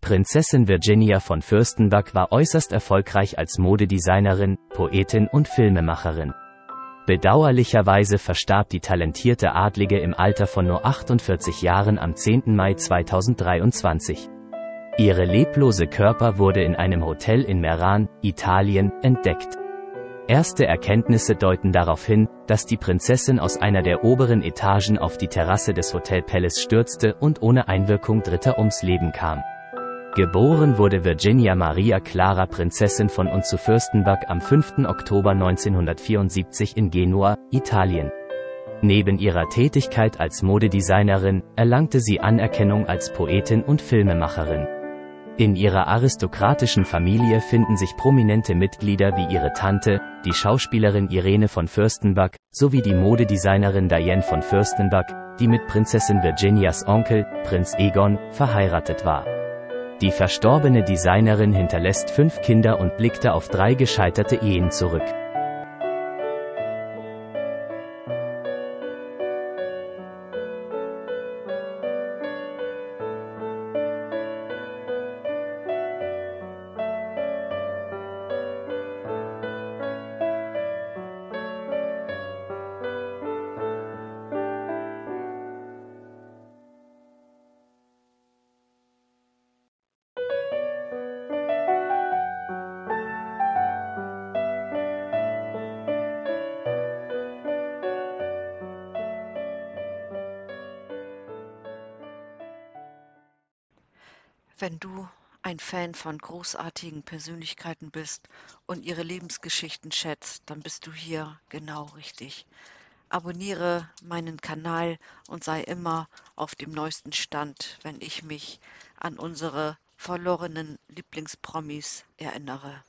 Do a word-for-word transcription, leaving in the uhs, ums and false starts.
Prinzessin Virginia von Fürstenberg war äußerst erfolgreich als Modedesignerin, Poetin und Filmemacherin. Bedauerlicherweise verstarb die talentierte Adlige im Alter von nur achtundvierzig Jahren am zehnten Mai zweitausenddreiundzwanzig. Ihre leblose Körper wurde in einem Hotel in Meran, Italien, entdeckt. Erste Erkenntnisse deuten darauf hin, dass die Prinzessin aus einer der oberen Etagen auf die Terrasse des Hotel Palace stürzte und ohne Einwirkung Dritter ums Leben kam. Geboren wurde Virginia Maria Clara Prinzessin von und zu Fürstenberg am fünften Oktober neunzehnhundertvierundsiebzig in Genua, Italien. Neben ihrer Tätigkeit als Modedesignerin erlangte sie Anerkennung als Poetin und Filmemacherin. In ihrer aristokratischen Familie finden sich prominente Mitglieder wie ihre Tante, die Schauspielerin Irene von Fürstenberg, sowie die Modedesignerin Diane von Fürstenberg, die mit Prinzessin Virginias Onkel, Prinz Egon, verheiratet war. Die verstorbene Designerin hinterlässt fünf Kinder und blickte auf drei gescheiterte Ehen zurück. Wenn du ein Fan von großartigen Persönlichkeiten bist und ihre Lebensgeschichten schätzt, dann bist du hier genau richtig. Abonniere meinen Kanal und sei immer auf dem neuesten Stand, wenn ich mich an unsere verlorenen Lieblingspromis erinnere.